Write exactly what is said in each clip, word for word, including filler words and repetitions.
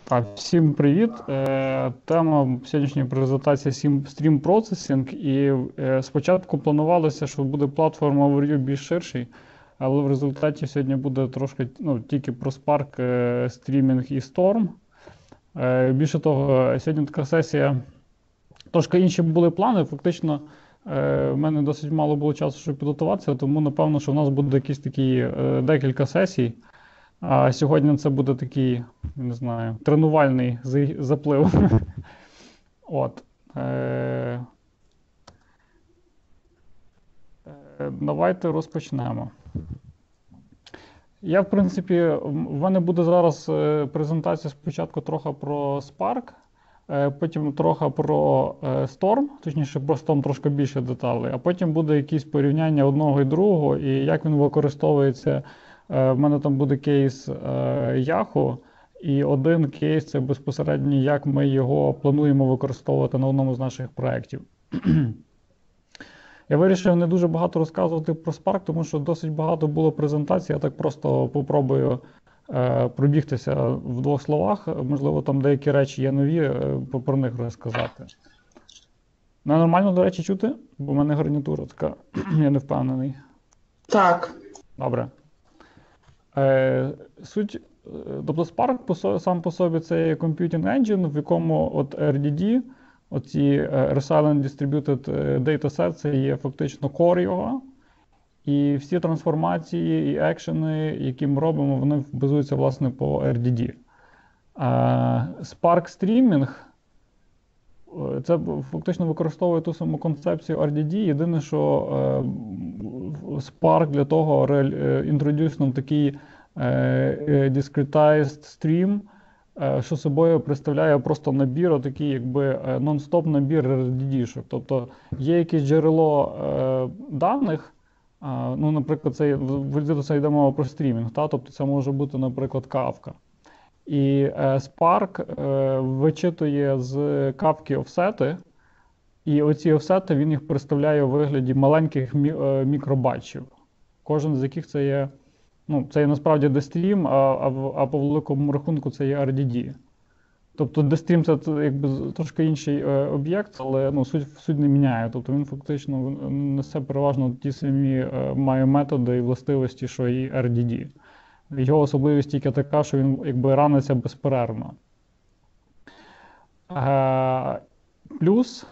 Так, всім привіт. Е, Тема сьогоднішньої презентації стрім процесінг. І е, спочатку планувалося, що буде платформа overview більш ширший, але в результаті сьогодні буде трошки ну, тільки про Spark, е, стрімінг і Storm. Е, більше того, сьогодні така сесія, трошки інші були плани. Фактично, е, в мене досить мало було часу, щоб підготуватися, тому напевно, що в нас буде якісь такі е, декілька сесій. А сьогодні це буде такий, не знаю, тренувальний заплив. От. Е... Давайте розпочнемо. Я, в принципі, в мене буде зараз презентація спочатку трохи про Spark, потім трохи про Storm, точніше про Storm трошки більше деталей, а потім буде якісь порівняння одного і другого, і як він використовується. В мене там буде кейс Yahoo, і один кейс – це безпосередньо, як ми його плануємо використовувати на одному з наших проєктів. Я вирішив не дуже багато розказувати про Spark, тому що досить багато було презентацій. Я так просто попробую е, пробігтися в двох словах. Можливо, там деякі речі є нові, е, про них розказати. Ну, нормально, до речі, чути? Бо в мене гарнітура така, я не впевнений. Так. Добре. Е, суть, тобто Spark по, сам по собі це є computing engine, в якому от ар ді ді, оці Resilient Distributed Dataset, це є фактично core його. І всі трансформації і екшени, які ми робимо, вони базуються, власне, по ар ді ді. Е, Spark Streaming, це фактично використовує ту саму концепцію ар ді ді. Єдине, що е, Spark для того інтродюс нам такий е, discretized stream, е, що собою представляє просто набір, такий якби нон-стоп набір ар ді ді-шок. Тобто є якесь джерело е, даних, е, ну, наприклад, це, це йде мова про стрімінг, та? Тобто це може бути, наприклад, Kafka. І е, Spark е, вичитує з Kafka офсети, і оці офсети він їх представляє у вигляді маленьких мі, е, мікробатчів. Кожен з яких це є, ну, це є насправді дестрім, а, а, а по великому рахунку це є ар ді ді. Тобто дестрім це якби трошки інший е, об'єкт, але ну, суть, суть не міняє. Тобто він фактично несе переважно ті самі е, має методи і властивості, що і ар ді ді. Його особливість тільки така, що він якби раниться безперервно. Е, плюс,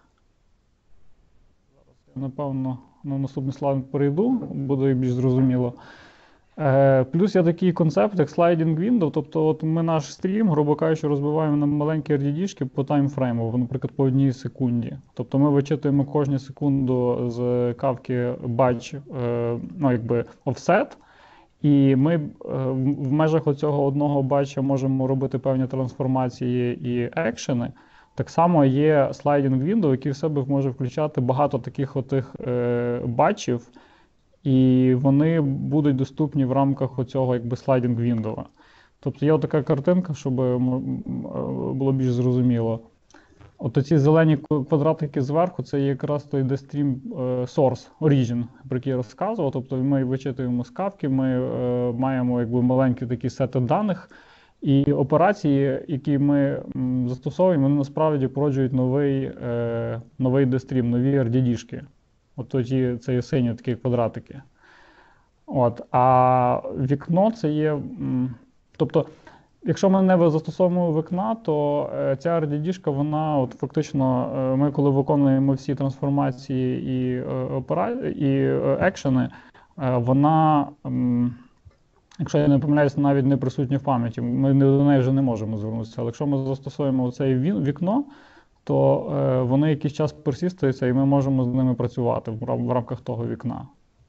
напевно, на наступний слайд перейду, буде більш зрозуміло. Е, плюс є такий концепт, як sliding window, тобто от ми наш стрім, грубо кажучи, розбиваємо на маленькі ар ді ді-шки по таймфрейму, наприклад, по одній секунді. Тобто ми вичитуємо кожну секунду з Kafka batch, е, ну, якби offset, і ми в межах оцього одного батча можемо робити певні трансформації і екшени. Так само є sliding window, який в себе може включати багато таких отих е, батчів, і вони будуть доступні в рамках оцього якби sliding window. Тобто є така картинка, щоб було більш зрозуміло. От оці зелені квадратики зверху, це якраз той Stream Source, Origin, про який я розказував. Тобто ми вичитуємо з Kafka, ми е, маємо якби маленькі такі сети даних, і операції, які ми м, застосовуємо, вони насправді породжують новий, е, новий Stream, нові ар ді ді-шки. От тоді це є сині такі квадратики. От, а вікно це є, м, тобто, якщо ми не застосовуємо вікна, то е, ця ар ді ді-шка, вона от фактично, е, ми коли виконуємо всі трансформації і, е, опера... і е, екшени, е, вона, е, якщо я не помиляюся, навіть не присутня в пам'яті, ми до неї вже не можемо звернутися. Але якщо ми застосуємо це вікно, то е, вони якийсь час персістуються, і ми можемо з ними працювати в, в рамках того вікна.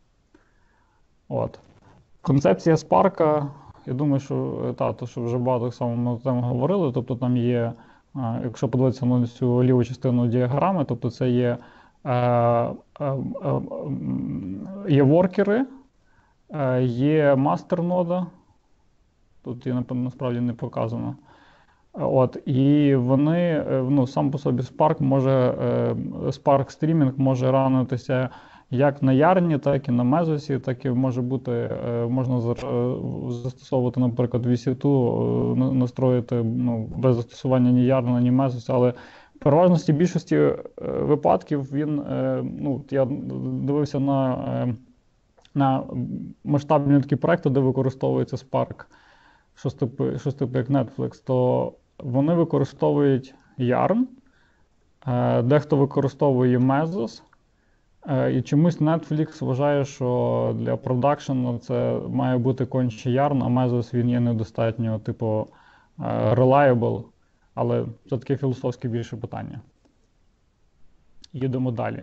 От. Концепція Spark, я думаю, що та, то, що вже багато саме ми там говорили, тобто там є, якщо подивитися на цю ліву частину діаграми, тобто це є, е, е, е, є воркери, е, є мастер-нода, тут її насправді не показано. От, і вони, ну, сам по собі Spark може, Spark Streaming може ранитися як на ярні, так і на мезосі, так і може бути, е, можна зар- е, застосовувати, наприклад, ві сі два, е, на- настроїти ну, без застосування ні ярна, ні мезоса, але в переважності більшості е, випадків він, е, ну, от я дивився на, е, на масштабні такі проекти, де використовується Spark, щось типу, щось типу як Netflix, то вони використовують Yarn, е, дехто використовує Mesos, е, і чомусь Netflix вважає, що для продакшену це має бути конче Yarn, а Mesos він є недостатньо, типу, е, reliable, але це таке філософське більше питання. Їдемо далі.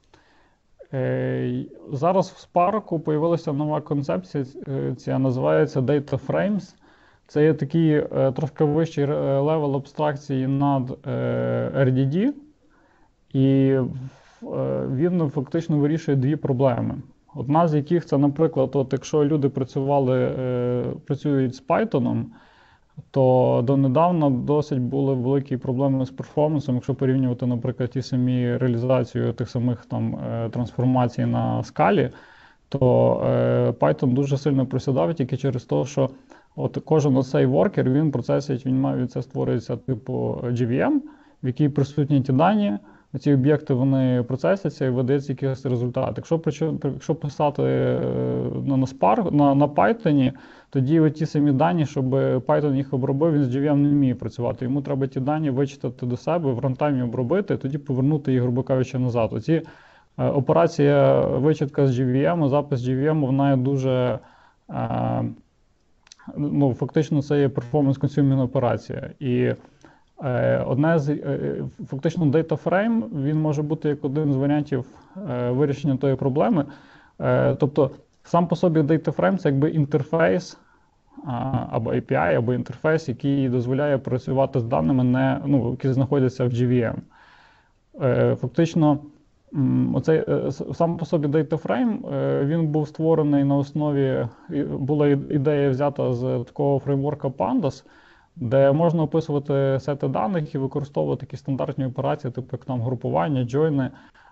Е, Зараз в Spark появилася нова концепція, е, ця називається Data Frames. Це є такий е, трошки вищий е, левел абстракції над е, ар ді ді, і е, він фактично вирішує дві проблеми. Одна з яких це, наприклад, от якщо люди працювали, е, працюють з Python, то донедавна досить були великі проблеми з перформансом, якщо порівнювати, наприклад, ті самі реалізацію тих самих там е, трансформацій на скалі, то е, Python дуже сильно просідав тільки через те, що от кожен оцей воркер, він процесить, він має, це створюється типу джі ві ем, в якій присутні ті дані, ці об'єкти вони процесяться і видається якийсь результат. Якщо, якщо писати на, на, Spark, на, на Python, тоді ті самі дані, щоб Python їх обробив, він з джі ві ем не вміє працювати. Йому треба ті дані вичитати до себе, в рантаймі обробити, тоді повернути їх, грубо кажучи, назад. Оці е, операція вичитка з джі ві ем, запис джі ві ем, вона є дуже, е, ну, фактично це є перформанс-консюмінг операція. І е, одне з, е, фактично Data Frame, він може бути як один з варіантів е, вирішення тої проблеми. Е, тобто, сам по собі Data Frame – це якби інтерфейс, або ей пі ай, або інтерфейс, який дозволяє працювати з даними, не, ну, які знаходяться в джі ві ем. Фактично, оцей, сам по собі Data Frame, він був створений на основі, була ідея взята з такого фреймворка Pandas, де можна описувати сети даних і використовувати такі стандартні операції, типу як там групування, джойни.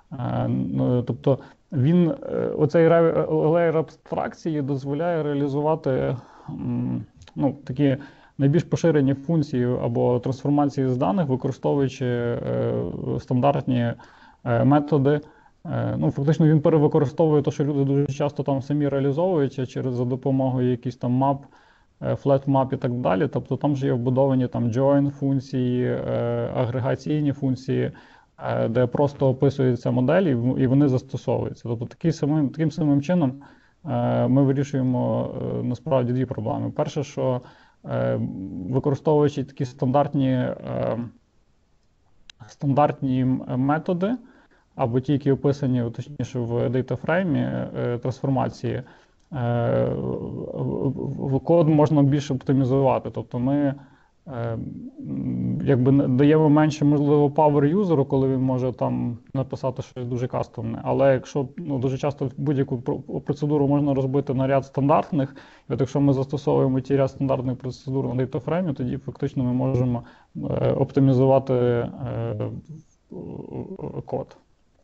Тобто він, оцей леєр абстракції дозволяє реалізувати ну, такі найбільш поширені функції або трансформації з даних, використовуючи е, стандартні е, методи. Е, ну, фактично він перевикористовує те, що люди дуже часто там самі реалізовують через за допомогою якихось там мап, flat map і так далі. Тобто там же є вбудовані там join функції, е, агрегаційні функції, е, де просто описуються моделі і вони застосовуються. Тобто таким самим, таким самим чином е, ми вирішуємо е, насправді дві проблеми. Перше, що е, використовуючи такі стандартні, е, стандартні методи, або ті, які описані, точніше, в Data Frame е, трансформації, в код можна більше оптимізувати. Тобто ми е, якби даємо менше, можливо, power юзеру, коли він може там написати щось дуже кастомне. Але якщо ну, дуже часто будь-яку процедуру можна розбити на ряд стандартних, і от якщо ми застосовуємо ті ряд стандартних процедур на Data Frame, тоді фактично ми можемо е, оптимізувати е, код.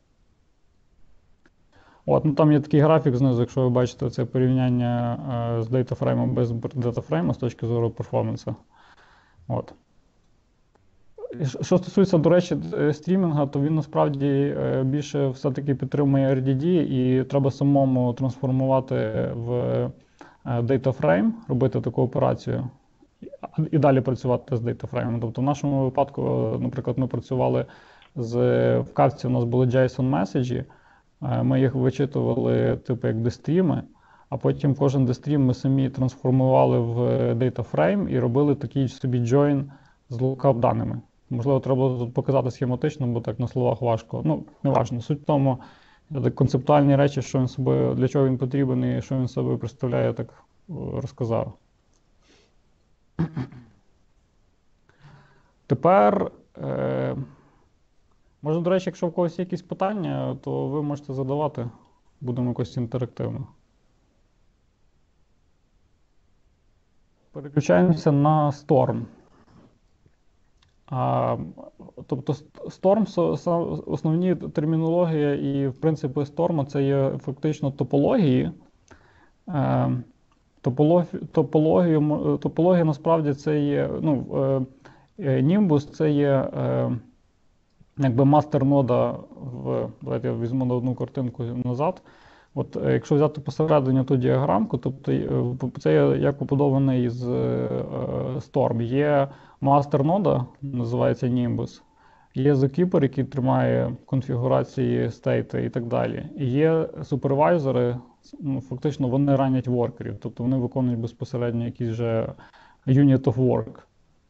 От, ну, там є такий графік знизу, якщо ви бачите, це порівняння е, з датафреймом без датафрейму з точки зору перформансу. От. Що стосується, до речі, стрімінга, то він насправді е, більше все-таки підтримує ар ді ді, і треба самому трансформувати в е, датафрейм, робити таку операцію і далі працювати з датафреймом. Тобто в нашому випадку, наприклад, ми працювали з, в кавці у нас були JSON-меседжі, ми їх вичитували типу як дестріми, а потім кожен дестрім ми самі трансформували в Data Frame і робили такий собі join з lookup даними. Можливо, треба тут показати схематично, бо так на словах важко. Ну, не важно. Суть в тому, так, концептуальні речі, що він собою, для чого він потрібен і що він собою представляє, я так розказав. Тепер... Е Може, до речі, якщо в когось є якісь питання, то ви можете задавати, будемо якось інтерактивно. Переключаємося на Storm. А, тобто Storm, основні термінології і в принципі Storm це є фактично топології. Е, топологію, топологію, топологія насправді це є, ну, е, Nimbus це є е, якби мастер-нода в, давайте я візьму на одну картинку назад. От, якщо взяти посередині ту діаграмку, тобто це як побудований з Storm. Є мастер-нода, називається Nimbus, є Zookeeper, який тримає конфігурації, стейти і так далі. І є супервайзери, ну, фактично вони ранять воркерів, тобто вони виконують безпосередньо якийсь же unit of work.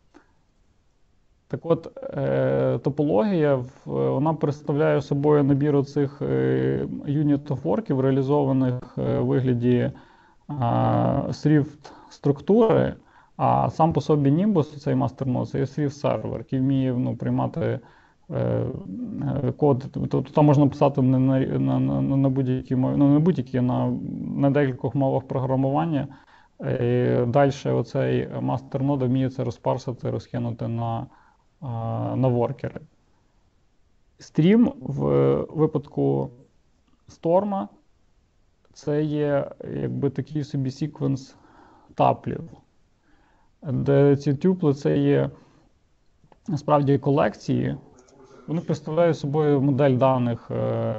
Так от, е, топологія, вона представляє собою набір оцих е, unit of workів, реалізованих е, в вигляді е, Swift структури, а сам по собі Nimbus, цей мастернод, це є Swift сервер, який вміє, ну, приймати е, код. Тобто там можна писати не на, на, на, на будь-які мови, ну не будь-які, на, на декількох мовах програмування. Е, Далі оцей мастернод вміє це розпарсити, розкинути на на воркери. Стрім в випадку Storm це є якби такий собі секвенс таплів, де ці тюпли це є насправді колекції. Вони представляють собою модель даних,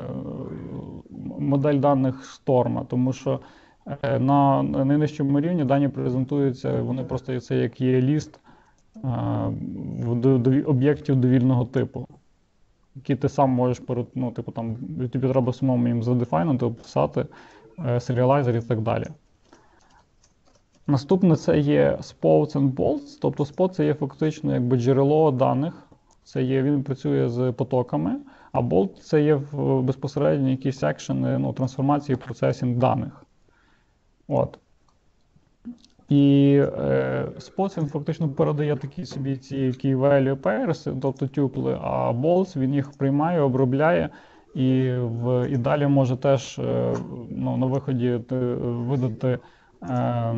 модель даних Storm, тому що на найнижчому рівні дані презентуються, вони просто це як є ліст об'єктів довільного типу, які ти сам можеш, ну, типу, там, тобі треба самому їм задефайнити, описати, серіалайзер і так далі. Наступне це є spots and bolts, тобто spot це є фактично якби джерело даних, це є, він працює з потоками, а bolt це є безпосередньо якісь екшени, ну, трансформації, процесінг даних. От. І е, Spots він фактично передає такі собі ці key value pairs, тобто тюпли, а Bolts він їх приймає, обробляє і, в, і далі може теж е, ну, на виході видати е,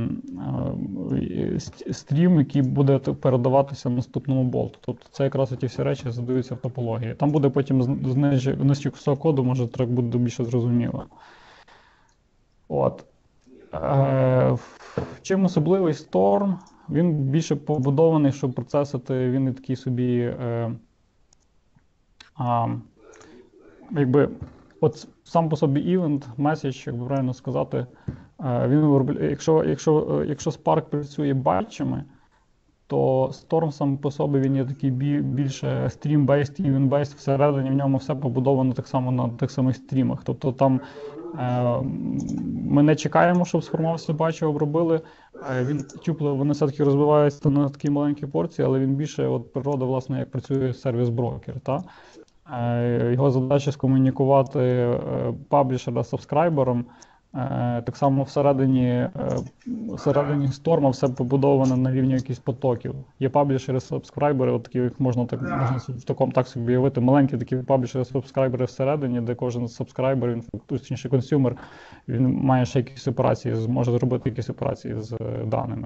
е, стрім, який буде передаватися наступному болту. Тобто це якраз ті всі речі задаються в топології. Там буде потім знижче кусок коду, може так буде більше зрозуміло. От. Е, Чим особливий Storm? Він більше побудований, щоб процесити, він і такий собі, е, а, якби, от сам по собі event, message, як би правильно сказати, е, він, якщо, якщо, якщо Spark працює батчами, то Storm сам по собі він є такий більше stream-based, event-based, всередині в ньому все побудовано так само на тих самих стрімах. Тобто там ми не чекаємо, щоб сформувався батч, обробили. Він тюпли, вони все-таки розбиваються на такі маленькі порції, але він більше, от природа, власне, як працює сервіс-брокер. Та? Його задача скомунікувати паблішера з сабскрайбером. Так само всередині, всередині Storm все побудоване на рівні якихось потоків. Є паблішери, сабскрайбери, от такі, їх можна так можна в такому так собі уявити, маленькі такі паблішери, сабскрайбери всередині, де кожен сабскрайбер, він точніше консюмер, він має ще якісь операції, зможе зробити якісь операції з даними.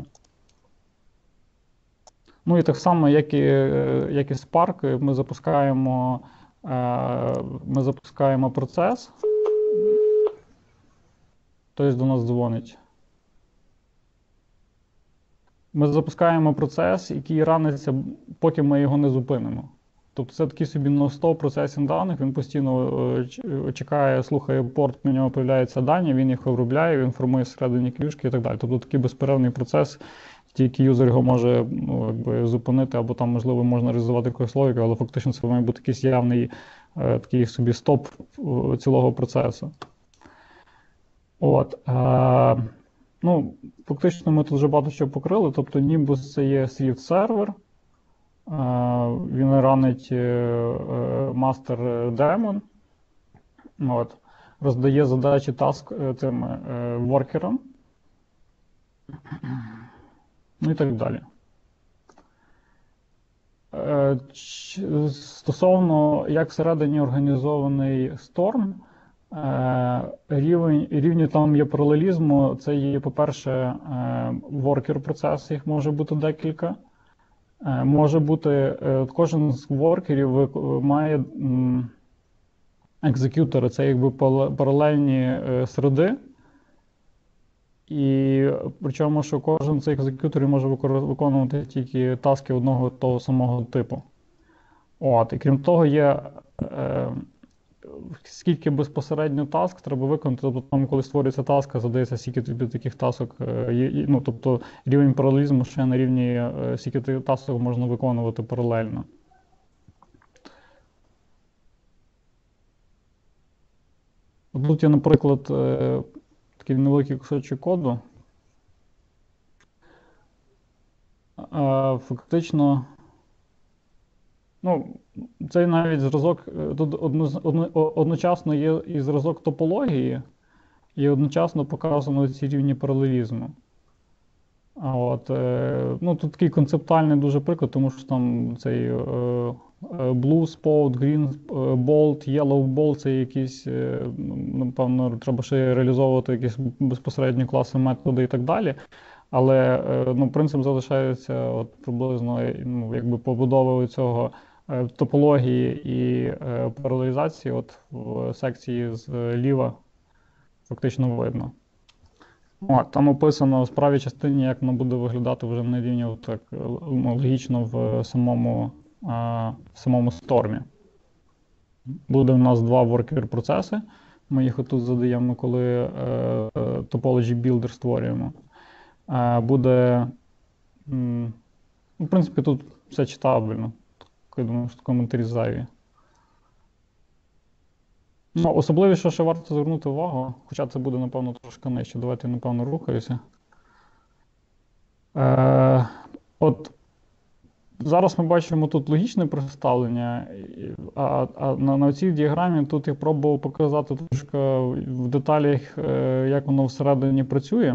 Ну і так само, як і, як і Spark, ми запускаємо, ми запускаємо процес. Хтось до нас дзвонить. Ми запускаємо процес, який раниться, поки ми його не зупинимо. Тобто це такий собі нон-стоп процесінг даних, він постійно чекає, слухає порт, на нього появляються дані, він їх обробляє, він формує всередині клюшки і так далі. Тобто такий безперервний процес, тільки юзер його може, ну, якби, зупинити, або там, можливо, можна реалізувати якусь логіку, але фактично це має бути якийсь явний такий собі стоп цілого процесу. От, е, ну, фактично ми тут вже багато що покрили, тобто Nimbus це є Swift сервер, е, він ранить мастер е, демон, от, роздає задачі таск цим е, воркерам, ну і так далі. Е, стосовно, як всередині організований Storm, Рівень, рівні там є паралелізму, це є, по-перше, воркер процес, їх може бути декілька. Е, Може бути, е, кожен з воркерів вик- має м, екзекютори, це якби пал- паралельні е, thреди. І причому, що кожен з цих екзекюторів може викор- виконувати тільки таски одного того самого типу. От, і крім того, є е, скільки безпосередньо таск треба виконати, тобто там, коли створюється таска, задається, скільки тобі таких тасок е, є, і- ну, тобто рівень паралелізму ще на рівні, е, скільки ти тасок можна виконувати паралельно. От тут є, наприклад, е, такий невеликий кусочок коду. Е, Фактично, ну, цей навіть зразок, е, тут одно, одно, о- одночасно є і зразок топології, і одночасно показано ці рівні паралелізму. А от, е, ну, тут такий концептуальний дуже приклад, тому що там цей е, е, blue spot, green е, bolt, yellow bolt, це якісь, е, ну, напевно, треба ще реалізовувати якісь безпосередні класи, методи і так далі. Але е, ну, принцип залишається от, приблизно, е, ну, якби побудовою цього е, топології і е, паралелізації от, в секції зліва фактично видно. От, там описано в правій частині, як воно буде виглядати вже на рівні так, ну, логічно в самому, а, в самому стормі. Буде у нас два worker-процеси. Ми їх отут задаємо, коли е, е, Topology Builder створюємо. Е, буде, м, ну, в принципі, тут все читабельно. Я думаю, що коментарі зайві. Ну, особливіше, що варто звернути увагу, хоча це буде, напевно, трошки нижче. Давайте я, напевно, рухаюся. Е, от зараз ми бачимо тут логічне представлення, і- а, а на, на цій діаграмі тут я пробував показати трошки в деталях, е, як воно всередині працює.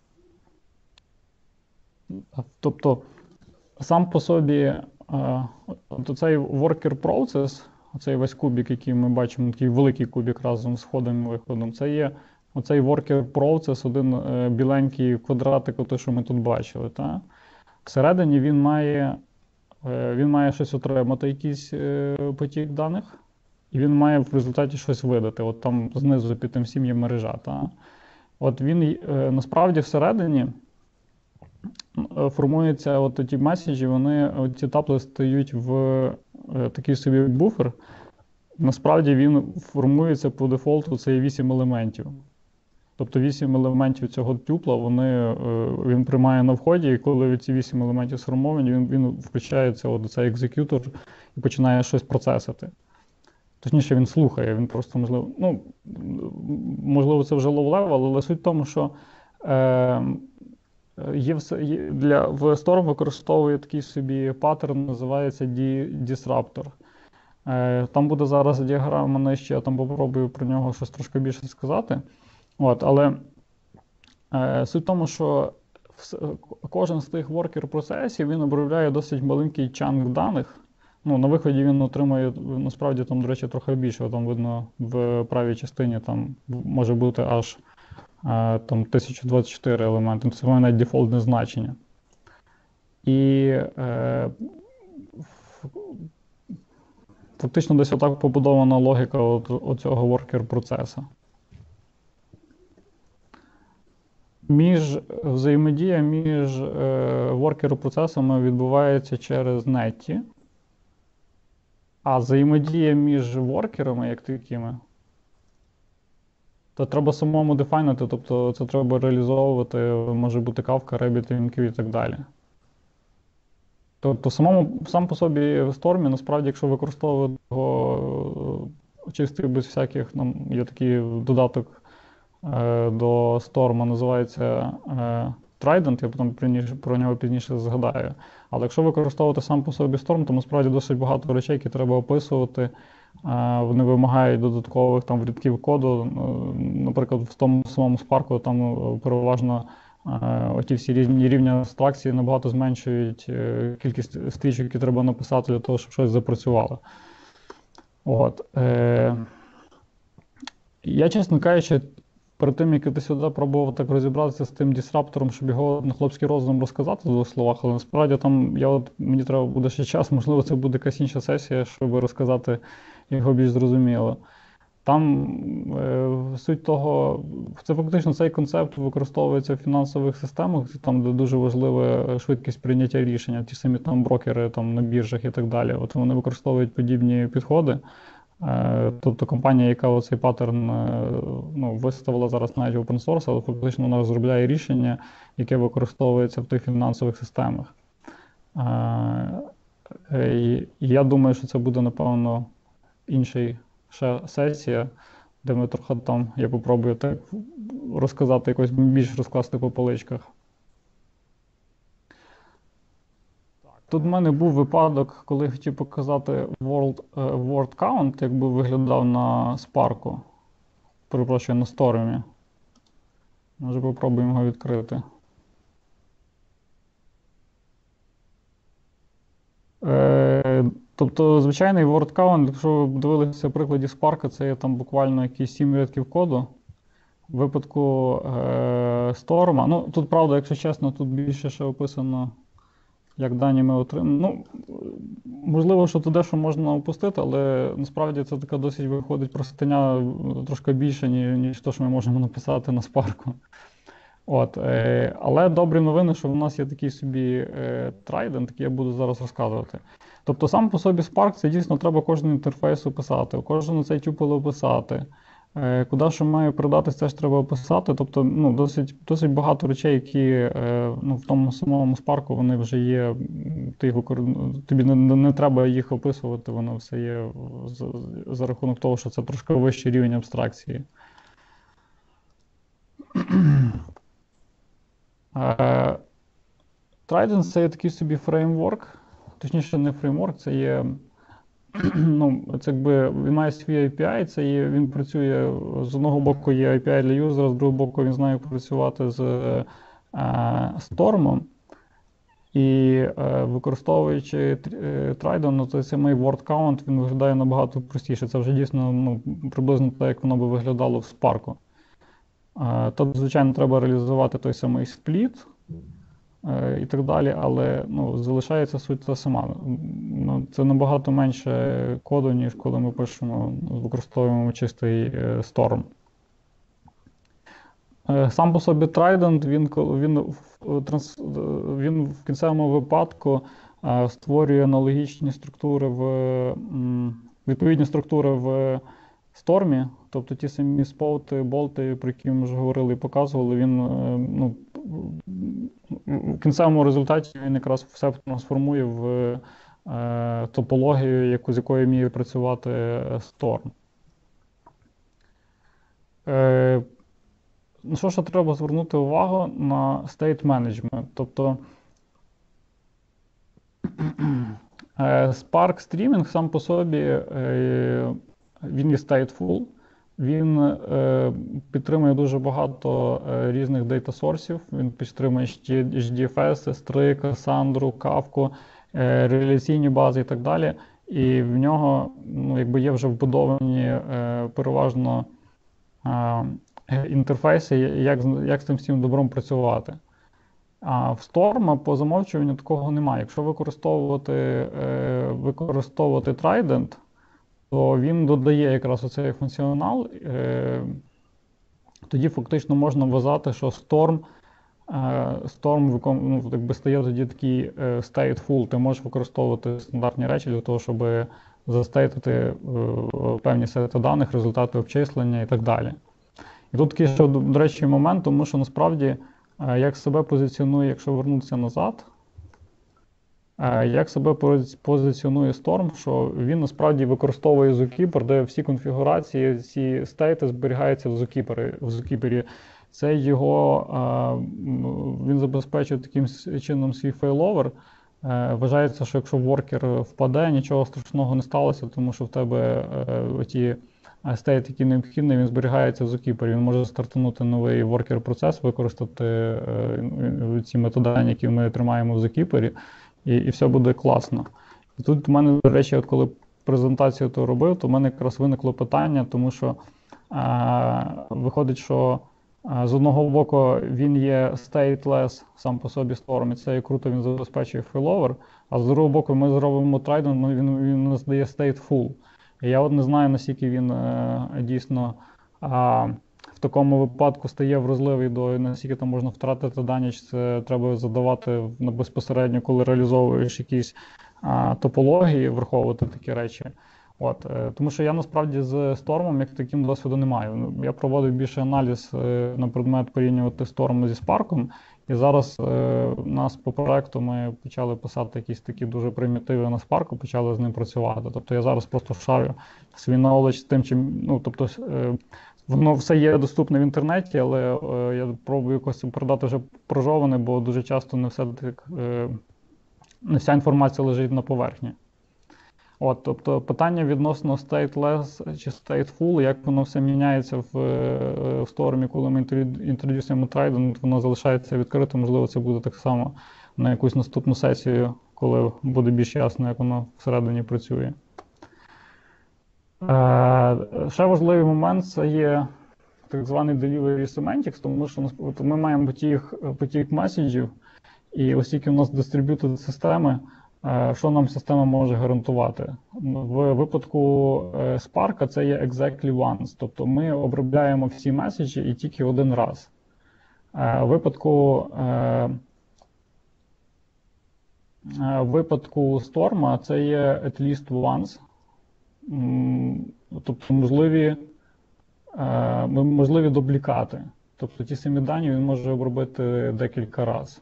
Тобто, сам по собі е, от цей worker process, оцей весь кубик, який ми бачимо, такий великий кубик разом з входом і виходом, це є оцей worker process, один е, біленький квадратик, ото, що ми тут бачили. Та? Всередині він має, е, він має щось отримати, якийсь е, потік даних, і він має в результаті щось видати. От там знизу під тим всім є мережа. Та? От він е, насправді всередині е, формуються от ті меседжі, вони, ці тапли стають в е, такий собі буфер. Насправді він формується по дефолту, це є вісім елементів. Тобто вісім елементів цього тюпла вони, е, він приймає на вході, і коли ці вісім елементів сформовані, він, він включається от цей екзекютор і починає щось процесити. Точніше, він слухає, він просто, можливо, ну, можливо, це вже low-level, але суть в тому, що е, є все, є, для, в Storm використовує такий собі паттерн, називається disruptor. Е, там буде зараз діаграма нижче, я там попробую про нього щось трошки більше сказати. От, але е, суть в тому, що вс- кожен з тих worker-процесів він обробляє досить маленький чанк даних. Ну, на виході він отримує, насправді, там, до речі, трохи більше. Там видно в правій частині там може бути аж е, там, тисяча двадцять чотири елементи. Це має навіть дефолтне значення. І е, фактично десь отак побудована логіка от, оцього worker-процесу. Між взаємодія між е, воркер-процесами відбувається через нетті, а взаємодія між воркерами, як такими, то треба самому дефайнити, тобто це треба реалізовувати, може бути Kafka, Rabbit, ем кью і так далі. Тобто самому, сам по собі в Storm, насправді, якщо використовувати його чистий без всяких, нам є такий додаток до Storm, називається Trident, я потім про нього пізніше згадаю. Але якщо використовувати сам по собі Storm, то насправді досить багато речей, які треба описувати. Вони вимагають додаткових там рядків коду. Наприклад, в тому самому Spark там переважно оті всі різні рівні абстракції набагато зменшують кількість стрічок, які треба написати для того, щоб щось запрацювало. От. Я, чесно кажучи, перед тим, як ти сюди пробував так розібратися з тим дісраптором, щоб його на хлопський розум розказати в двох словах, але насправді там я от, мені треба буде ще час, можливо, це буде якась інша сесія, щоб розказати його більш зрозуміло. Там е, суть того, це фактично цей концепт використовується в фінансових системах, там, де дуже важлива швидкість прийняття рішення, ті самі там брокери там, на біржах і так далі. От вони використовують подібні підходи. Е, тобто компанія, яка оцей паттерн е, ну, виставила зараз навіть в open source, але фактично вона розробляє рішення, яке використовується в тих фінансових системах. Е, е, і я думаю, що це буде, напевно, інший ще сесія, де ми трохи там, я попробую так розказати, якось більш розкласти по поличках. Тут в мене був випадок, коли я хотів показати World, word count, як би виглядав на Spark. Перепрошую, на Storm. Може попробуємо його відкрити. Е, тобто, звичайний word count, якщо ви дивилися в прикладі Spark, це є там буквально якісь сім рядків коду. В випадку е, Storm, ну тут правда, якщо чесно, тут більше ще описано, як дані ми отримали. Ну, можливо, що туди що можна опустити, але насправді це така досить виходить простиня трошки більше, ніж, ніж те, що ми можемо написати на Spark. От, е, але добрі новини, що в нас є такий собі е, Trident, який я буду зараз розказувати. Тобто сам по собі Spark, це дійсно треба кожен інтерфейс описати, кожен цей тюпел описати. Е, куди що має передатись, теж треба описати. Тобто ну, досить, досить багато речей, які е, ну, в тому самому Spark вони вже є, ти їх, тобі не, не треба їх описувати, воно все є за, за рахунок того, що це трошки вищий рівень абстракції. Trident – це є такий собі фреймворк, точніше не фреймворк, це є, ну, це якби, він має свій ей пі ай, це є, він працює, з одного боку є ей пі ай для юзера, з другого боку він знає, як працювати з е, Storm. І е, використовуючи Trident, ну, той самий word count, він виглядає набагато простіше. Це вже дійсно ну, приблизно так, як воно би виглядало в Spark. Тут, звичайно, треба реалізувати той самий спліт і так далі, але ну, залишається суть та сама. Ну, це набагато менше коду, ніж коли ми пишемо, використовуємо чистий Storm. Сам по собі Trident, він, він, він в кінцевому випадку створює аналогічні структури в відповідні структури в Storm, тобто ті самі споути, болти, про які ми вже говорили і показували, він ну, в кінцевому результаті він якраз все трансформує в е, топологію, яку, з якою вміє працювати Storm. Е, на що ще треба звернути увагу? На state management. Тобто Spark Streaming сам по собі е, він є stateful, він е, підтримує дуже багато е, різних дейта-сорсів, він підтримує ейч ді еф ес, ес три, Cassandra, Kafka, е, реляційні бази і так далі. І в нього ну, якби є вже вбудовані е, переважно е, інтерфейси, як, як з цим всім добром працювати. А в Storm по замовчуванню такого немає. Якщо використовувати, е, використовувати Trident, то він додає якраз оцей функціонал, е, тоді фактично можна вважати, що Storm, е, Storm ну, якби стає тоді такий е, stateful, ти можеш використовувати стандартні речі для того, щоб застейтити е, певні сети даних, результати обчислення і так далі. І тут такий ще, до речі, момент, тому що насправді, е, як себе позиціонує, якщо вернутися назад, як себе позиціонує Storm, що він насправді використовує Zookeeper, де всі конфігурації, всі стейти зберігаються в Zookeeper. В Zookeeper. Це його, він забезпечує таким чином свій фейловер. Вважається, що якщо воркер впаде, нічого страшного не сталося, тому що в тебе ті стейт, які необхідні, він зберігається в Zookeeper. Він може стартанути новий воркер-процес, використати ці методані, які ми тримаємо в Zookeeper. І, і все буде класно. І тут в мене, до речі, от коли презентацію то робив, то в мене якраз виникло питання, тому що виходить, що з одного боку він є stateless сам по собі Storm, і це і круто, він забезпечує фейловер, а з другого боку ми зробимо Trident, він, він нас дає stateful. І я от не знаю, наскільки він дійсно в такому випадку стає вразливий до, наскільки там можна втратити дані, чи це треба задавати безпосередньо, коли реалізовуєш якісь а, топології, враховувати такі речі. От, е, тому що я насправді з Стормом як таким досвіду не маю. Я проводив більше аналіз е, на предмет порівнювати Storm зі Spark, і зараз е, у нас по проекту ми почали писати якісь такі дуже примітиви на Spark, почали з ним працювати. Тобто я зараз просто шарю свій knowledge тим, чим, ну, тобто, е, воно все є доступне в інтернеті, але е, я пробую якось передати вже прожоване, бо дуже часто не все так, е, не вся інформація лежить на поверхні. От, тобто питання відносно stateless чи stateful, як воно все міняється в, в Storm, коли ми інтродюсуємо Trident, воно залишається відкритим, можливо, це буде так само на якусь наступну сесію, коли буде більш ясно, як воно всередині працює. Е, ще важливий момент – це є так званий delivery semantics, тому що ми маємо потік, потік меседжів, і оскільки у нас distributed системи, що нам система може гарантувати? В випадку Spark це є exactly once, тобто ми обробляємо всі меседжі і тільки один раз. В випадку, в випадку Storm це є at least once, тобто можливі, можливі дублікати. Тобто ті самі дані він може обробити декілька разів.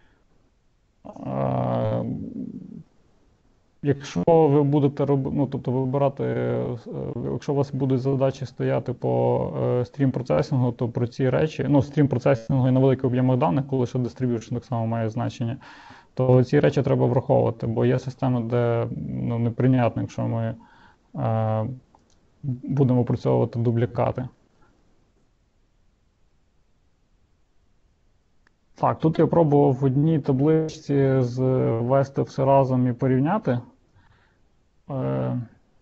Якщо ви будете робити, ну, тобто вибирати, якщо у вас будуть задачі стояти по стрім процесінгу, то про ці речі, ну, стрім процесінгу і на великих об'ємах даних, коли ще distribution так само має значення, то ці речі треба враховувати, бо є системи, де, ну, неприйнятно, якщо ми е, будемо опрацьовувати дублікати. Так, тут я пробував в одній табличці ввести все разом і порівняти. Е,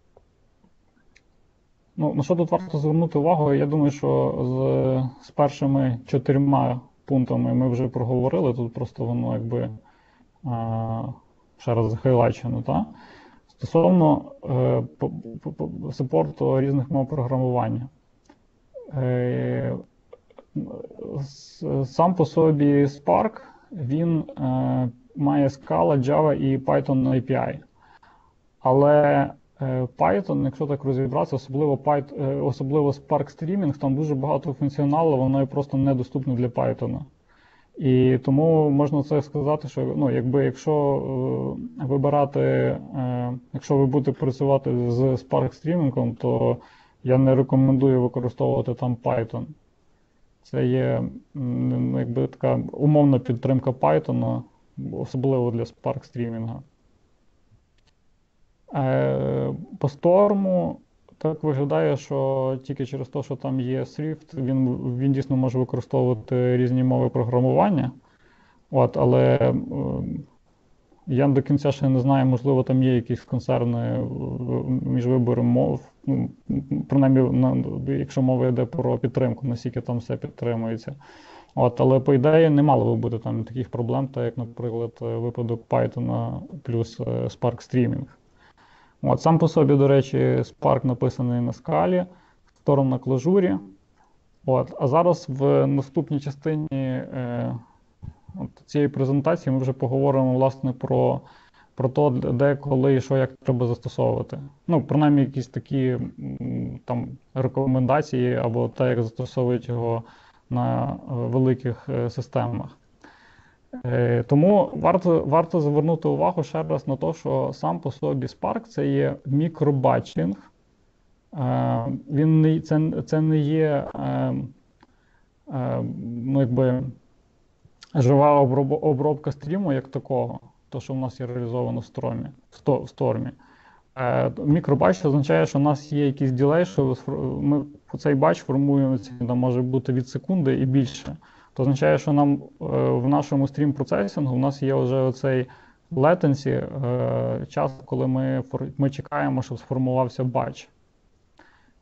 ну, на що тут варто звернути увагу? Я думаю, що з, з першими чотирма пунктами ми вже проговорили, тут просто воно якби е, ще раз захайлайчено, так? Стосовно е, супорту різних мов програмування. Е, Сам по собі Spark, він е, має Scala, Java і Python ей пі ай. Але е, Python, якщо так розібратися, особливо, Python, е, особливо Spark Streaming, там дуже багато функціоналу, воно просто недоступне для Python. І тому можна це сказати, що, ну, якби, якщо е, вибирати, е, якщо ви будете працювати з Spark Streaming, то я не рекомендую використовувати там Python. Це є, якби, така умовна підтримка Python, особливо для Spark стрімінга. По Storm так виглядає, що тільки через те, що там є Swift, він, він дійсно може використовувати різні мови програмування. От, але я до кінця ще не знаю, можливо, там є якісь концерни між вибором мов. Ну, принаймні, якщо мова йде про підтримку, наскільки там все підтримується. От, але, по ідеї, не мало би бути там таких проблем, так як, наприклад, випадок Python плюс Spark Streaming. От, сам по собі, до речі, Spark написаний на Scala, Storm на клажурі. От, а зараз в наступній частині е, от цієї презентації ми вже поговоримо, власне, про про те, де, коли і що, як треба застосовувати. Ну, принаймні, якісь такі там рекомендації або те, як застосовують його на великих системах. Е, тому варто, варто звернути увагу ще раз на те, що сам по собі Spark – це є мікробатчинг. Е, він не, це, це не є е, е, ну, якби, жива обробка стріму як такого. То, що в нас є реалізовано в Storm. В Storm. Е, мікробач означає, що у нас є якийсь ділей, що ми цей батч формуємо, там може бути від секунди і більше. То означає, що нам е, в нашому стрім-процесінгу у нас є вже оцей latency, е, час, коли ми, ми чекаємо, щоб сформувався батч.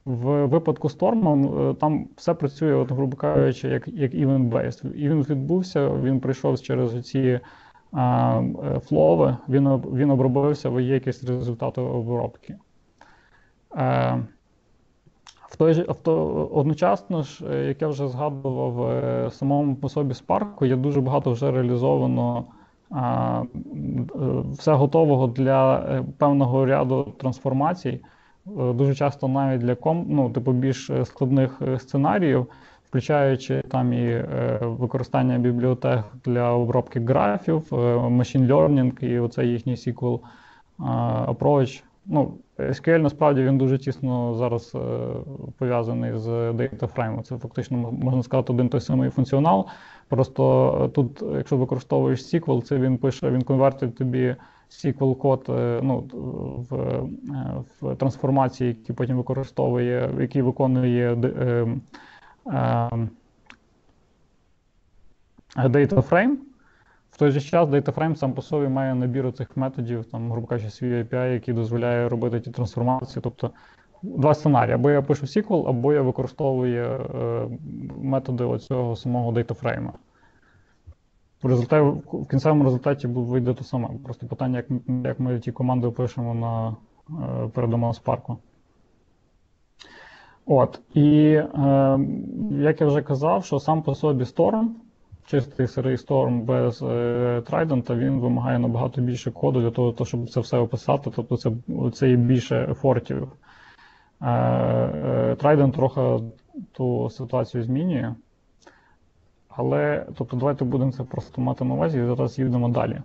В випадку Storm там все працює, от, грубо кажучи, як, як event-based. Івент відбувся, він прийшов через ці а, флови, він, він обробився, ви є якісь результати обробки. А, в той же, в то, одночасно ж, як я вже згадував, в самому по собі Spark є дуже багато вже реалізовано а, все готового для певного ряду трансформацій. Дуже часто навіть для ком, ну, типу більш складних сценаріїв, включаючи там і е, використання бібліотек для обробки графів, е, machine learning і оцей їхній ес ку ел е, approach. Ну, ес кю ель насправді він дуже тісно зараз е, пов'язаний з Data Frame. Це фактично, можна сказати, один той самий функціонал. Просто тут, якщо використовуєш ес кю ель, це він пише, він конвертить тобі ес кю ель-код ну, в, в трансформації, які потім використовує, які виконує е, е, Data Frame. В той же час Data Frame сам по собі має набір цих методів, там, грубо кажучи, свій ей пі ай, який дозволяє робити ті трансформації. Тобто два сценарії. Або я пишу ес кю ель, або я використовую е, методи оцього самого Data Frame. В результаті, в кінцевому результаті вийде те саме. Просто питання, як, як ми ті команди пишемо на е, передамо Spark. От. І е, як я вже казав, що сам по собі Storm, чистий сирий Storm без е, Trident, він вимагає набагато більше коду для того, щоб це все описати. Тобто це, це є більше ефортів. Е, е, Trident трохи ту ситуацію змінює. Але, тобто, давайте будемо це просто мати на увазі і зараз їдемо далі.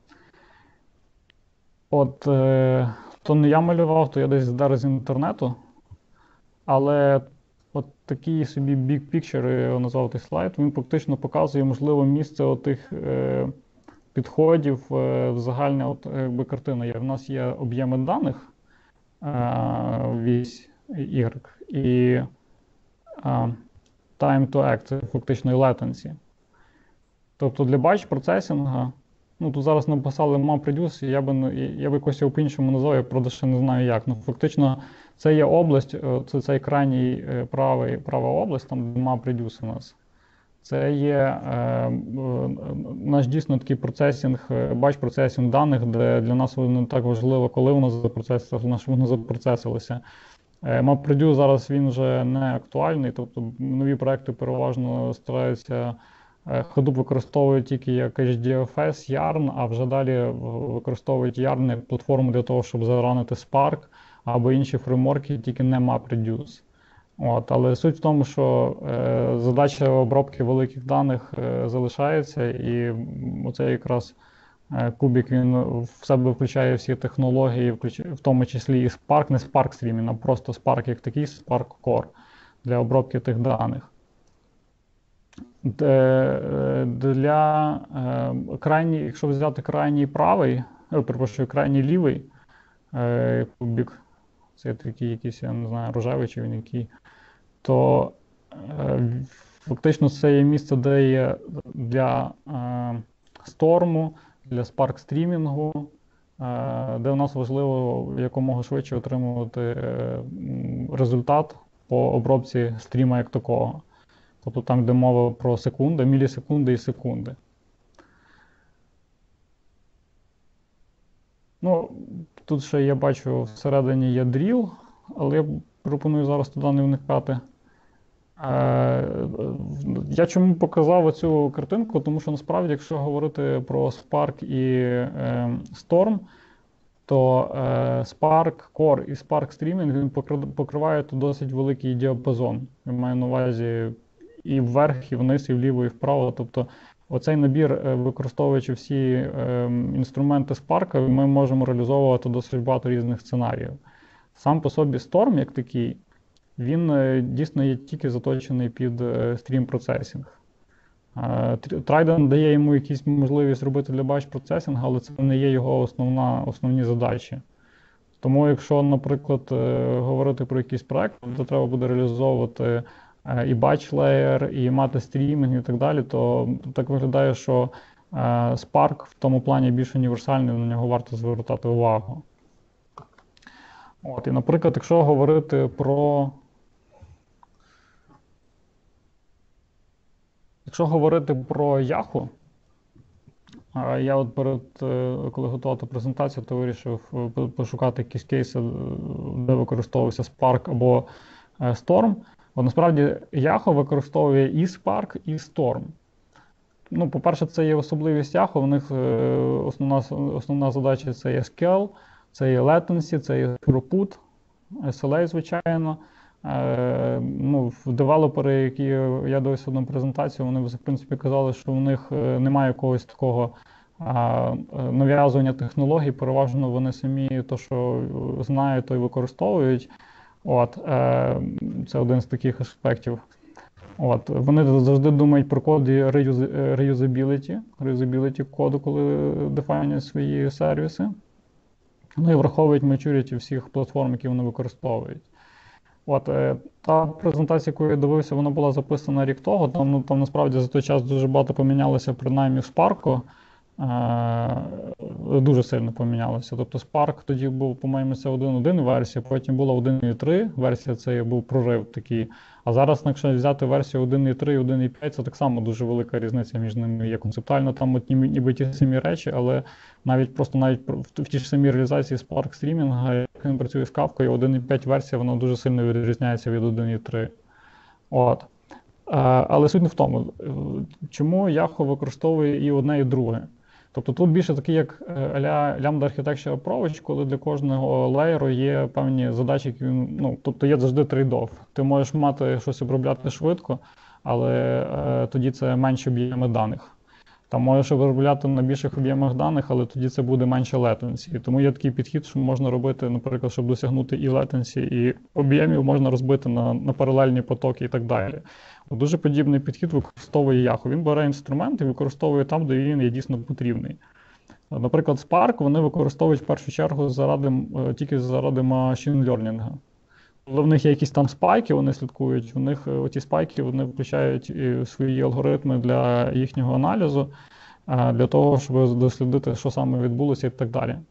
От, е, то не я малював, то я десь здер з інтернету. Але от такий собі big picture, я його назвав той слайд, він практично показує, можливо, місце отих е, підходів е, в загальне, от, якби картина є. У нас є об'єми даних, е, вісь Y, і е, time to act, це фактично і latency. Тобто для batch процесінга, ну тут зараз написали MapReduce, я би, я би якось його по-іншому назвав, я правда ще не знаю як. Ну фактично це є область, це цей крайній правий, права область, там де MapReduce у нас. Це є е, наш дійсно такий процесінг, batch процесінг даних, де для нас не так важливо, коли воно запроцесилося, головне, щоб воно запроцесилося. MapReduce зараз він вже не актуальний, тобто нові проекти переважно стараються, Hadoop використовують тільки як ейч ді еф ес, Yarn, а вже далі використовують Yarn як платформу для того, щоб заранити Spark або інші фреймворки, тільки не MapReduce. От, але суть в тому, що е, задача обробки великих даних е, залишається, і оце якраз е, кубік він в себе включає всі технології, в тому числі і Spark, не Spark Streaming, а просто Spark як такий, Spark Core для обробки тих даних. Де, для е, крайній, якщо взяти крайній правий, я перепрошую, крайній лівий е, кубік, це такий якийсь, я не знаю, рожевий чи він який, то е, фактично це є місце, де є для е, сторму, для Spark стрімінгу, е, де у нас важливо якомога швидше отримувати е, результат по обробці стріма як такого. Тобто там йде мова про секунди, мілісекунди і секунди. Ну, тут ще я бачу всередині є drill, але я пропоную зараз туди не вникати. Я чому показав оцю картинку, тому що насправді, якщо говорити про Spark і Storm, то Spark Core і Spark Streaming він покриває тут досить великий діапазон. Я маю на увазі і вверх, і вниз, і вліво, і вправо. Тобто оцей набір, використовуючи всі е, інструменти Spark, ми можемо реалізовувати досить багато різних сценаріїв. Сам по собі Storm, як такий, він е, дійсно є тільки заточений під е, стрім-процесінг. Е, Trident дає йому якісь можливість робити для батч-процесінгу, але це не є його основна, основні задачі. Тому якщо, наприклад, е, говорити про якийсь проект, то треба буде реалізовувати і batch layer, і мати стрімінг і так далі, то так виглядає, що е, Spark в тому плані більш універсальний, на нього варто звертати увагу. От, і, наприклад, якщо говорити про Якщо говорити про Yahoo, я от перед, коли готував презентацію, то вирішив пошукати якісь кейси, де використовувався Spark або Storm. От насправді Yahoo використовує і Spark, і Storm. Ну, по-перше, це є особливість Yahoo, у них основна, основна задача – це є scale, це є latency, це є throughput, ес ел ей, звичайно. Е, ну, девелопери, які я дивився одну презентацію, вони в принципі казали, що у них немає якогось такого а, нав'язування технологій, переважно вони самі то, що знають, то й використовують. От, е, це один з таких аспектів. От, вони завжди думають про коди reusability, reusability коду, коли дефайнять свої сервіси. Ну і враховують maturity всіх платформ, які вони використовують. От, та презентація, яку я дивився, вона була записана рік того, там, ну, там насправді за той час дуже багато помінялося, принаймні в Spark, е, дуже сильно помінялося. Тобто Spark тоді був, по-моєму, це один точка один версія, потім була один точка три версія, це був прорив такий. А зараз, якщо взяти версію один точка три і один точка п'ять, це так само дуже велика різниця між ними є. Концептуально там от ніби, ніби ті самі речі, але навіть просто навіть в тій ж самій реалізації Spark стрімінга, як він працює з Kafka, один точка п'ять версія, вона дуже сильно відрізняється від один точка три. От. Але суть не в тому, чому Yahoo використовує і одне, і друге. Тобто тут більше такий, як Lambda Architecture Approach, коли для кожного леєру є певні задачі, які, ну, тобто є завжди трейд-офф. Ти можеш мати щось обробляти швидко, але е, тоді це менші об'єми даних. Там можеш обробляти на більших об'ємах даних, але тоді це буде менше latency. Тому є такий підхід, що можна робити, наприклад, щоб досягнути і latency, і об'ємів можна розбити на, на паралельні потоки і так далі. Дуже подібний підхід використовує Yahoo. Він бере інструмент і використовує там, де він є дійсно потрібний. Наприклад, Spark вони використовують в першу чергу заради, тільки заради machine learning. Коли в них є якісь там спайки, вони слідкують, у них оті спайки вони включають свої алгоритми для їхнього аналізу, для того, щоб дослідити, що саме відбулося і так далі.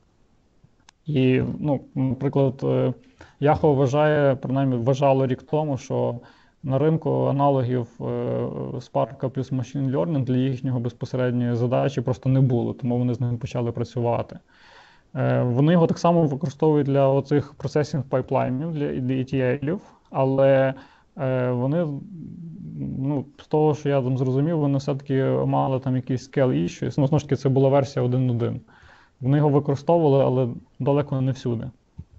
І, ну, наприклад, Yahoo вважає, принаймні вважало рік тому, що на ринку аналогів Spark плюс Machine Learning для їхнього безпосередньої задачі просто не було, тому вони з ним почали працювати. Вони його так само використовують для оцих процесінг пайплайнів, для і ті ел-ів, але вони, ну, з того, що я там зрозумів, вони все-таки мали там якісь scale issues. Ну, знову ж таки, це була версія один точка один. Вони його використовували, але далеко не всюди.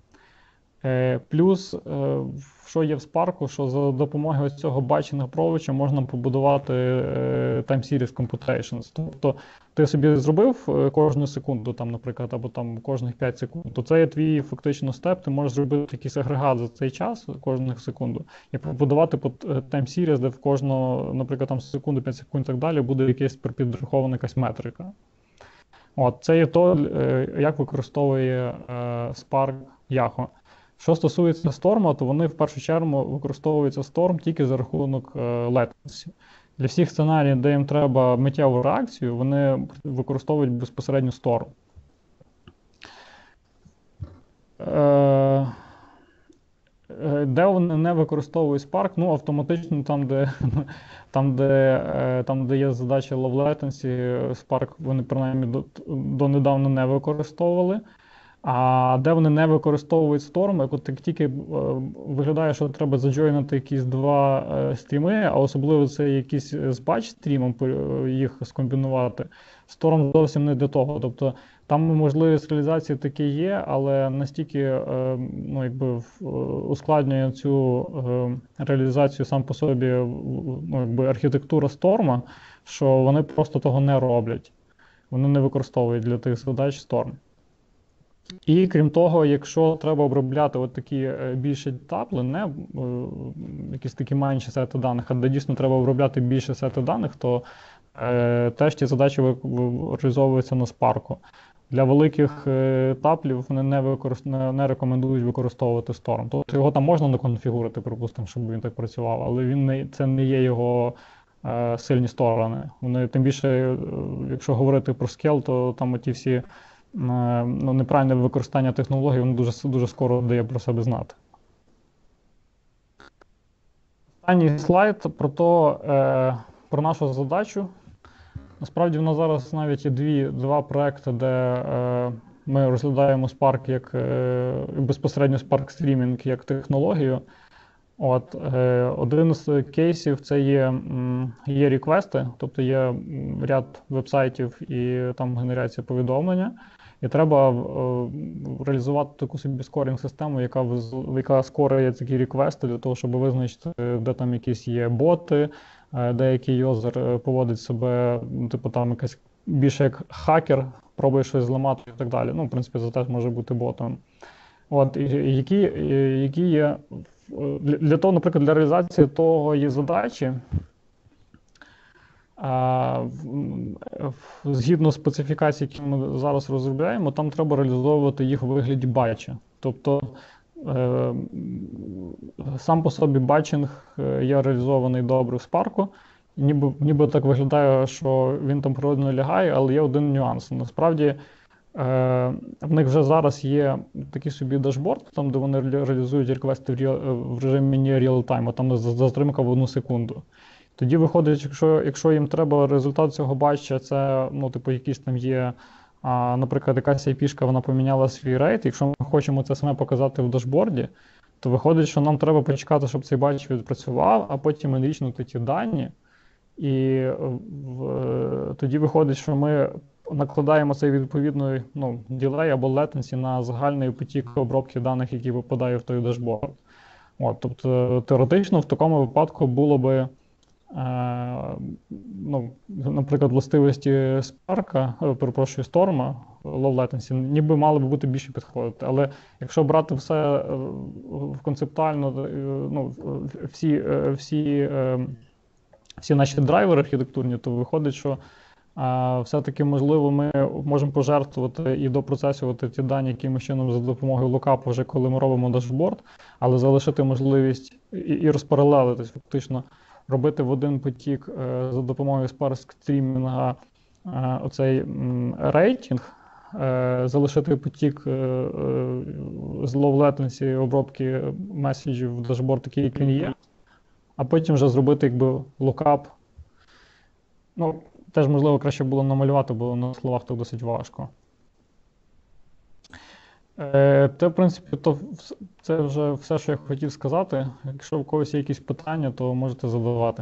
Плюс, що є в Spark, що за допомогою ось цього Bachynskyy approach можна побудувати time series computations. Тобто ти собі зробив кожну секунду, там, наприклад, або там кожних п'ять секунд, то це є твій фактично степ, ти можеш зробити якийсь агрегат за цей час, кожних секунду, і побудувати time series, де в кожну, наприклад, там секунду, п'ять секунд і так далі, буде якась підрахована якась метрика. От, це є то, як використовує Spark Yahoo. Що стосується Storm, то вони в першу чергу використовуються Storm тільки за рахунок latency. Для всіх сценаріїв, де їм треба миттєву реакцію, вони використовують безпосередньо Storm. Де вони не використовують Spark, ну автоматично там, де, там, де, там, де є задача low latency, Spark вони принаймні до, донедавна не використовували. А де вони не використовують Storm, як от тільки е, виглядає, що треба заджойнити якісь два е, стріми, а особливо це якісь з батч-стрімом їх скомбінувати, Storm зовсім не для того. Тобто там можливість реалізації таки є, але настільки е, ну, якби, ускладнює цю е, реалізацію сам по собі ну, якби, архітектура Storm, що вони просто того не роблять. Вони не використовують для тих задач Storm. І крім того, якщо треба обробляти от такі більші тапли, не е, якісь такі менші сети даних, а де дійсно треба обробляти більше сети даних, то е, теж ті задачі реалізовуються на Spark. Для великих е, таплів вони не, використ... не, не рекомендують використовувати Storm. Тобто його там можна наконфігурити, припустимо, щоб він так працював, але він не, це не є його е, сильні сторони. Вони, тим більше, якщо говорити про scale, то там оті всі ну, неправильне використання технологій, воно дуже, дуже скоро дає про себе знати. Останній слайд про те, про нашу задачу. Насправді в нас зараз навіть є дві, два проекти, де е, ми розглядаємо Spark як е, безпосередньо Spark Streaming як технологію. От, е, один з кейсів це є, м, є реквести, тобто є ряд вебсайтів і там генерація повідомлення. І треба е, реалізувати таку собі скорінг-систему, яка, яка скорює такі реквести для того, щоб визначити, де там якісь є боти, е, деякий юзер поводить себе, типу там якась більше як хакер, пробує щось зламати і так далі. Ну, в принципі, це теж може бути ботом. От, і, і які, і, які є для, для того, наприклад, для реалізації того є задачі. А, згідно специфікацій, які ми зараз розробляємо, там треба реалізовувати їх у вигляді батча. Тобто е, сам по собі батчинг є реалізований добре в Spark. Ніби, ніби так виглядає, що він там природно лягає, але є один нюанс. Насправді е, в них вже зараз є такий собі дашборд, там, де вони реалізують реквести в, в режимі не real-time, а там затримка в одну секунду. Тоді виходить, якщо, якщо їм треба результат цього батча, це, ну, типу, якісь там є, а, наприклад, якась ай пі-шка, вона поміняла свій рейт, якщо ми хочемо це саме показати в дашборді, то виходить, що нам треба почекати, щоб цей батч відпрацював, а потім енрічнути ті дані. І в, тоді виходить, що ми накладаємо цей відповідний, ну, ділей або latency на загальний потік обробки даних, які попадає в той дашборд. От, тобто, теоретично в такому випадку було би, Е, ну, наприклад, властивості Spark, перепрошую, Storm, low latency, ніби мали б бути більше підходити. Але якщо брати все концептуально, ну, всі, всі, всі наші драйвери архітектурні, то виходить, що а, все-таки, можливо, ми можемо пожертвувати і допроцесувати ті дані якимось чином за допомогою лукапу, вже коли ми робимо дашборд, але залишити можливість і, і розпаралелитись фактично, робити в один потік е, за допомогою Spark стрімінга е, оцей м, рейтинг, е, залишити потік е, е, з low latency обробки меседжів в дашборд, такий, як він є, а потім вже зробити якби лукап. Ну, теж, можливо, краще було намалювати, бо на словах так досить важко. Це, в принципі, то, це вже все, що я хотів сказати. Якщо у когось є якісь питання, то можете задавати.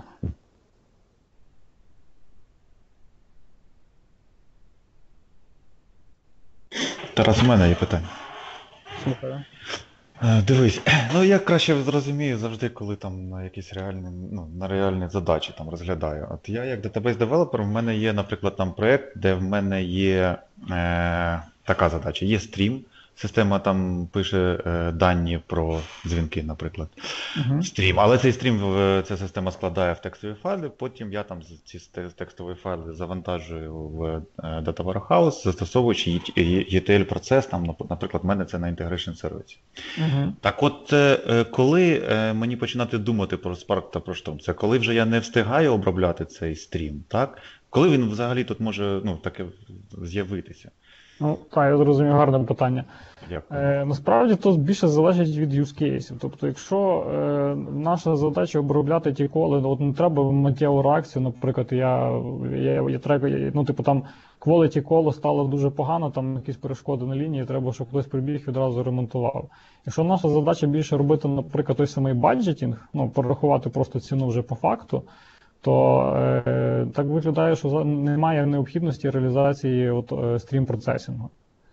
Тарас, у мене є питання. Слухаю. Дивись, ну я краще зрозумію завжди, коли там на якісь реальні, ну, на реальні задачі там розглядаю. От я як database-девелопер, в мене є, наприклад, там проєкт, де в мене є е, така задача, є стрім. Система там пише е, дані про дзвінки, наприклад, uh-huh. стрім. Але цей стрім ця система складає в текстові файли, потім я там ці текстові файли завантажую в е, Data Warehouse, застосовуючи і ті ель-процес, там, наприклад, в мене це на Integration сервісі. Uh-huh. Так от, е, коли е, мені починати думати про Spark та про Storm, це коли вже я не встигаю обробляти цей стрім, так? Коли він взагалі тут може, ну, таке з'явитися? Ну, так, я зрозумів, гарне питання. Е, насправді, то більше залежить від use cases. Тобто, якщо е, наша задача обробляти ті коли, от не треба миттєву реакцію, наприклад, я, я, я треба, ну, типу, там quality коло стало дуже погано, там якісь перешкоди на лінії, треба, щоб хтось прибіг і відразу ремонтував. Якщо наша задача більше робити, наприклад, той самий баджетінг, ну, порахувати просто ціну вже по факту, то е, так виглядає, що немає необхідності реалізації от, е, стрім-процесінгу.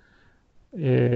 І,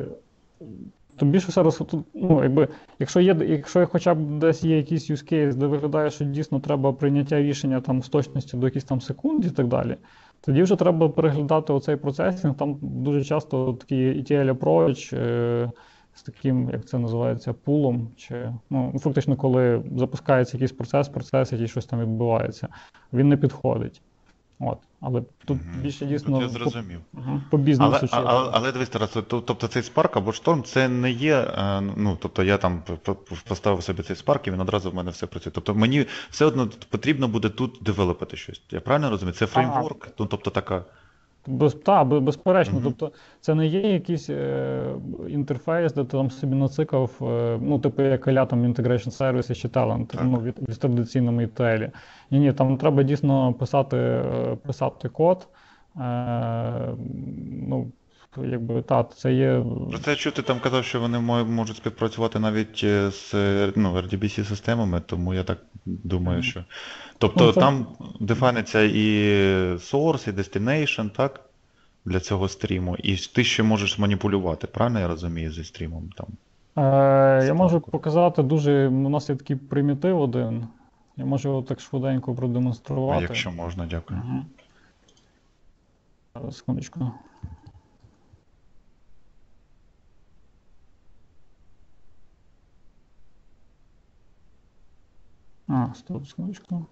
то більше все роз, ну, якби, якщо є, якщо хоча б десь є якийсь use case, де виглядає, що дійсно треба прийняття рішення там, з точністю до якихось там секунд і так далі, тоді вже треба переглядати оцей процесінг. Там дуже часто такий і ті ель-approach, е, з таким, як це називається, пулом, чи, ну, фактично, коли запускається якийсь процес, процес, який щось там відбувається, він не підходить. От. Але тут mm-hmm. більше дійсно я зрозумів. По, по бізнесу. Але, але, але дивись, Тарас, тобто цей Spark або Storm, це не є, ну, тобто я там поставив собі цей Spark і він одразу в мене все працює. Тобто мені все одно потрібно буде тут девелопити щось. Я правильно розумію? Це фреймворк, ну, тобто така... Без, та, бе- безперечно. Угу. Тобто це не є якийсь е, інтерфейс, де ти там собі нацикав, е, ну, типу, як а-ля там Integration Services чи Talent, Так. ну, від, від традиційному і ті ел. Ні, ні, там треба дійсно писати, е, писати код. Е, ну, якби, та, це є. Проте я чую, ти там казав, що вони мо- можуть співпрацювати навіть е, з е, ну, ар ді бі сі-системами, тому я так думаю, що. Ну, Тобто це, там дефайниться і source, і destination, так? Для цього стріму. І ти ще можеш маніпулювати, правильно я розумію, зі стрімом там? е, З я можу папкою. показати дуже. У нас є такий примітив один. Я можу його так швиденько А продемонструвати. якщо можна, дякую. Угу. Секундочку. А, стоп, секундочку.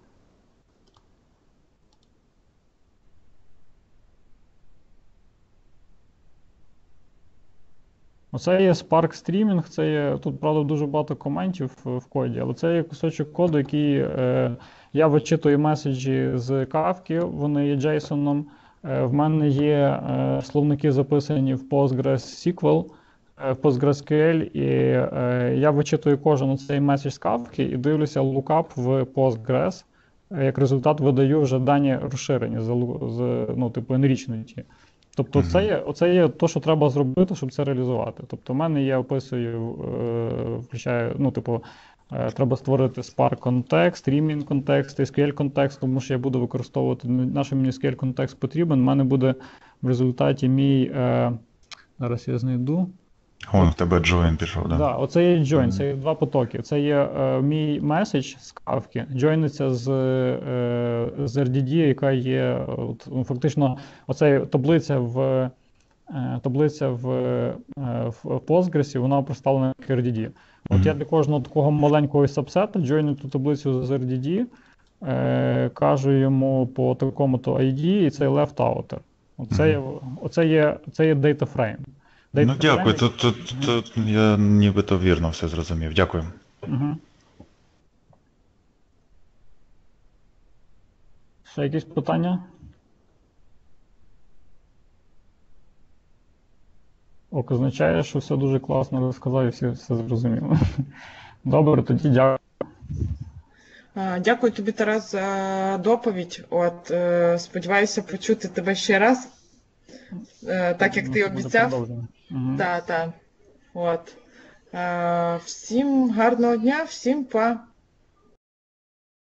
Оце є Spark Streaming, це є, тут, правда, дуже багато коментів в в коді, але це є кусочок коду, який е, я вичитую меседжі з кавки, вони є JSON. Е, в мене є е, словники записані в PostgreSQL, е, в PostgreSQL, і е, я вичитую кожен цей меседж з кавки і дивлюся лукап в Postgres. Е, Як результат видаю вже дані розширені, з, лу- з, ну, типу, enriched. Тобто Угу. це є, оце є те, що треба зробити, щоб це реалізувати. Тобто, в мене є, описую, е, включаю, ну, типу, е, треба створити Spark контекст, Streaming контекст, ес кю ель контекст, тому що я буду використовувати, наш мені ес кю ель контекст потрібен. У мене буде в результаті мій, е, зараз я знайду. Вон в тебе join пішов, так? Да? Да, оце є join, Мгм. це є два потоки. Це є е, мій меседж з кавки, joinиться з, е, з ар ді ді, яка є от, ну, фактично, оця таблиця в е, таблиця в, е, в Postgres, вона представлена як ар ді ді. От Мгм. я для кожного такого маленького сабсету joinю ту таблицю з ар ді ді, е, кажу йому по такому-то ай ді, і це left outer. Оце є, Мгм. оце є, це є data frame. Ну Data дякую, frame, тут, тут, тут я нібито вірно все зрозумів. Дякую. угу. Ще якісь питання? Ок, означає, що все дуже класно розказав і всі все зрозуміло. Добре, тоді дякую. А, Дякую тобі, Тарас, за доповідь. От, е, сподіваюся почути тебе ще раз, е, так як Ну, ти це буде обіцяв. продовження. Угу. Так, так. От. Е, Всім гарного дня, всім па.